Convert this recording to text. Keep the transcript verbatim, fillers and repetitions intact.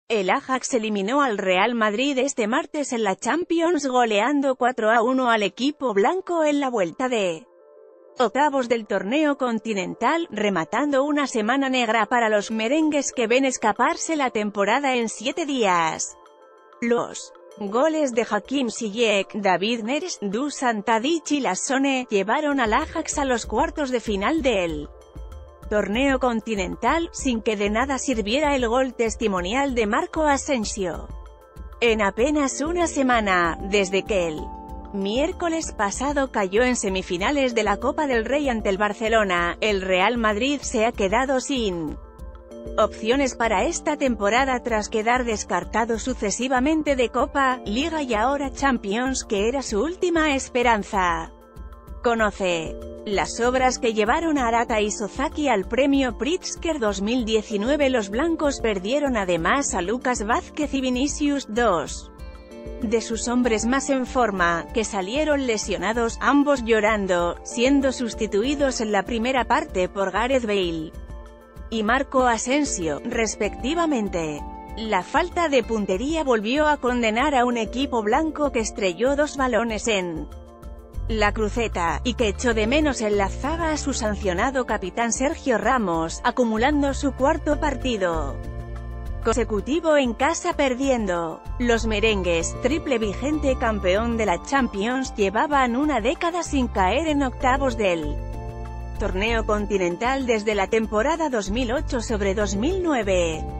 El Ajax eliminó al Real Madrid este martes en la Champions goleando cuatro a uno al equipo blanco en la vuelta de octavos del torneo continental, rematando una semana negra para los merengues que ven escaparse la temporada en siete días. Los goles de Hakim Ziyech, David Neres, Dusan Tadic y Lassone llevaron al Ajax a los cuartos de final del torneo continental, sin que de nada sirviera el gol testimonial de Marco Asensio. En apenas una semana, desde que el miércoles pasado cayó en semifinales de la Copa del Rey ante el Barcelona, el Real Madrid se ha quedado sin opciones para esta temporada tras quedar descartado sucesivamente de Copa, Liga y ahora Champions, que era su última esperanza. Conoce las obras que llevaron a Arata y Sozaki al premio Pritzker dos mil diecinueve. Los blancos perdieron además a Lucas Vázquez y Vinicius, dos de sus hombres más en forma, que salieron lesionados, ambos llorando, siendo sustituidos en la primera parte por Gareth Bale y Marco Asensio, respectivamente. La falta de puntería volvió a condenar a un equipo blanco que estrelló dos balones en la cruceta, y que echó de menos en la zaga a su sancionado capitán Sergio Ramos, acumulando su cuarto partido consecutivo en casa perdiendo. Los merengues, triple vigente campeón de la Champions, llevaban una década sin caer en octavos del torneo continental desde la temporada dos mil ocho sobre dos mil nueve.